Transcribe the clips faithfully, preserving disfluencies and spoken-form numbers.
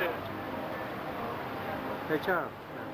Hey, Charles.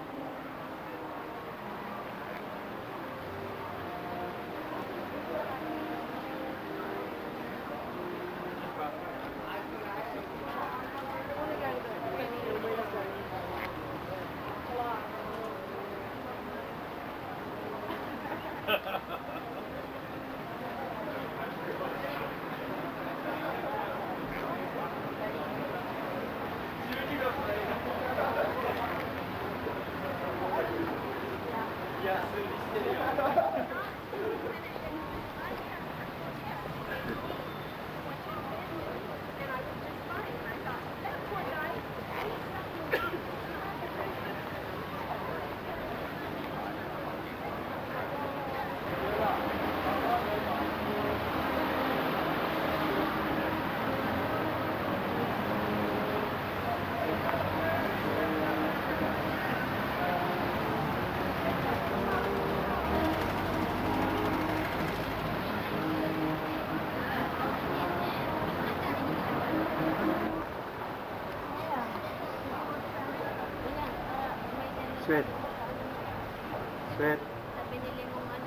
Sweet. Sweet. Binili mong ano.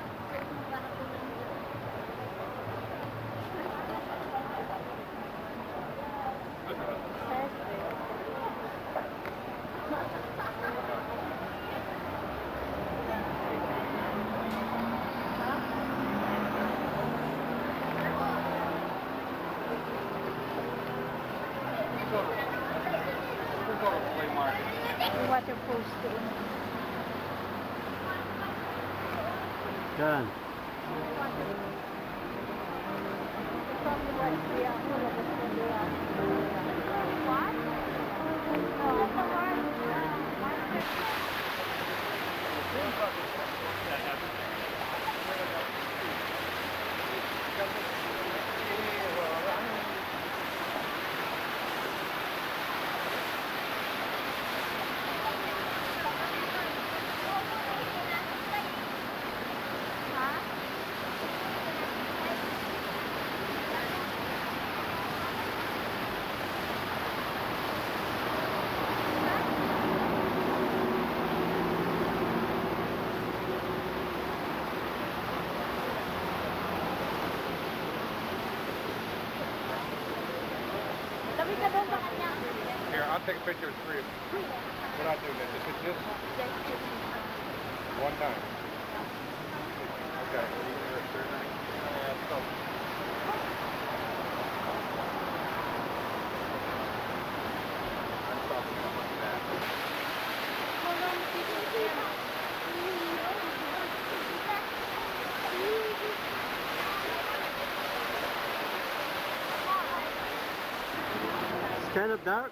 Water posting. Done. Here, I'll take a picture of three of them. We're not doing this. Is it just one time? Okay. Yeah, let's go. I'm probably not like that. It's kind of dark.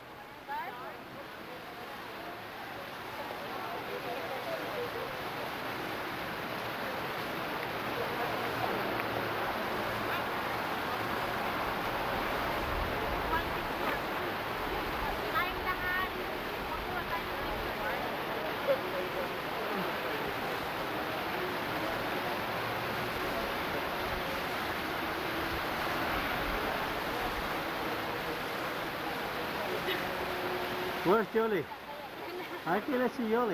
Where's Yoli? I can't see Yoli.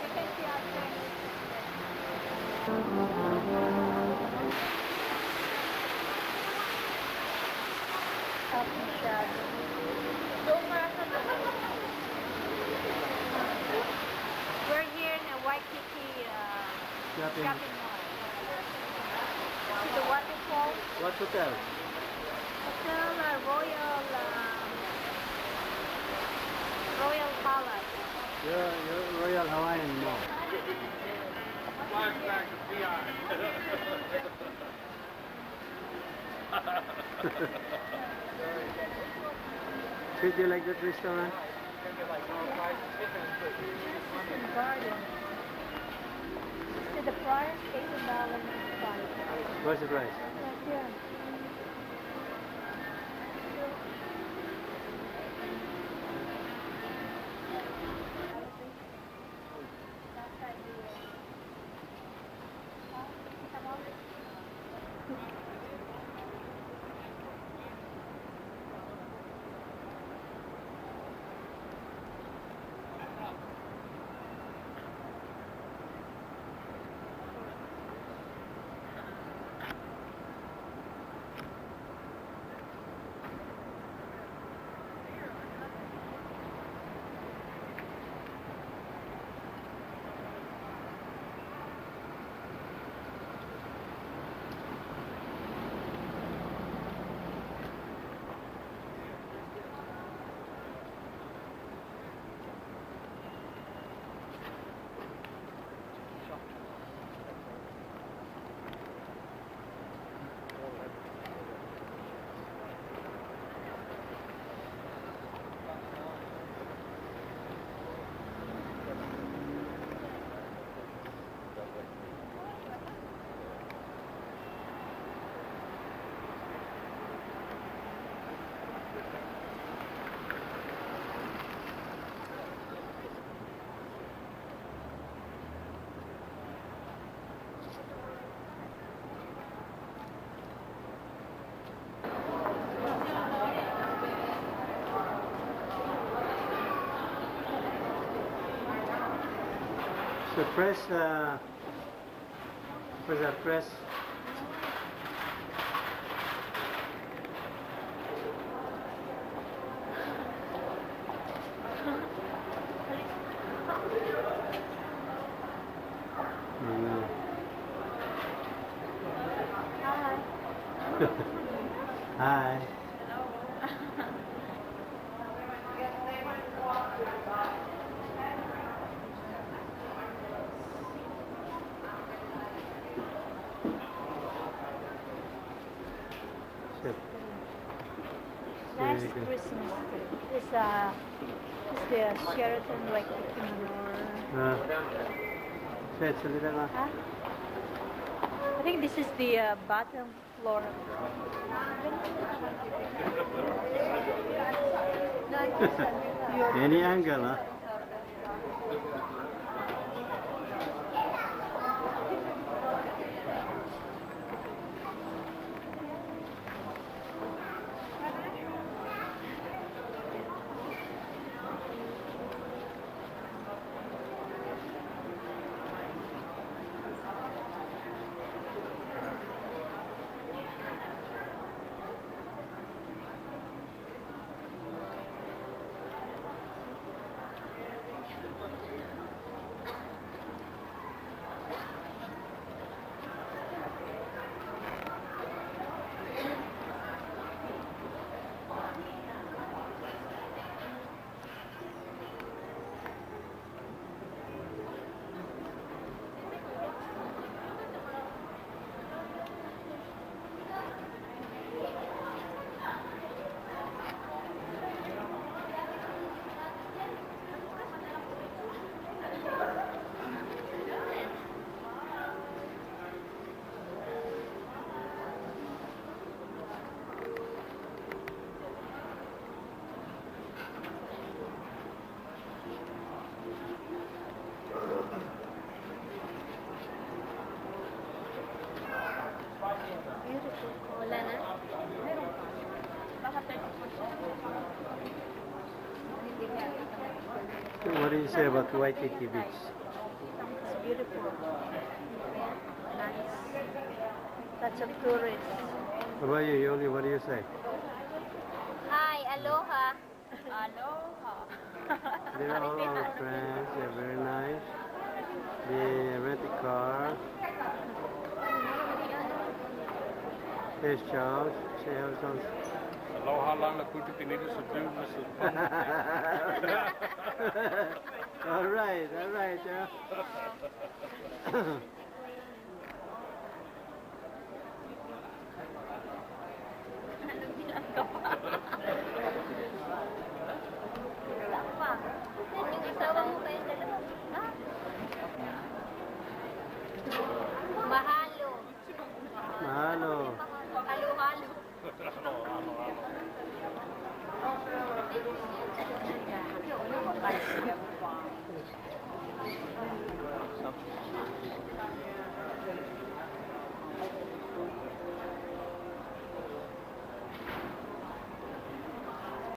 We're here in a Waikiki uh, Shopping. shopping mall. See the waterfall. What hotel? Hotel uh, Royal um, Royal Palace. Your, your Royal Hawaiian Mall. Flashback to P I. Did you like that restaurant? Garden. To the price, eighty dollars and five. What's the price? Right here. So press, uh, what's that, press? Mm. Hi. Shit. Last Very good. Christmas is uh is the Sheraton Waikiki Manor. Uh, say it's a little uh, Huh? I think this is the uh, bottom floor. any angle, huh? Beautiful. Wala na? Meron pa. Baka thirty percent. What do you say about Waikiki Beach? It's beautiful. Nice. Lots of tourists. What about you, Yoli? What do you say? Hi, aloha. Aloha. They're all our friends. They're very nice. They rent a car. Here's Charles. Say hello, Charles. Aloha lang na kuti pinili sa June. All right, all right, yeah. Wala pa. Yung asawa mo kayo dalawa. Ha? Mahalo. Mahalo. Halo-halo. Ano, ano, ano.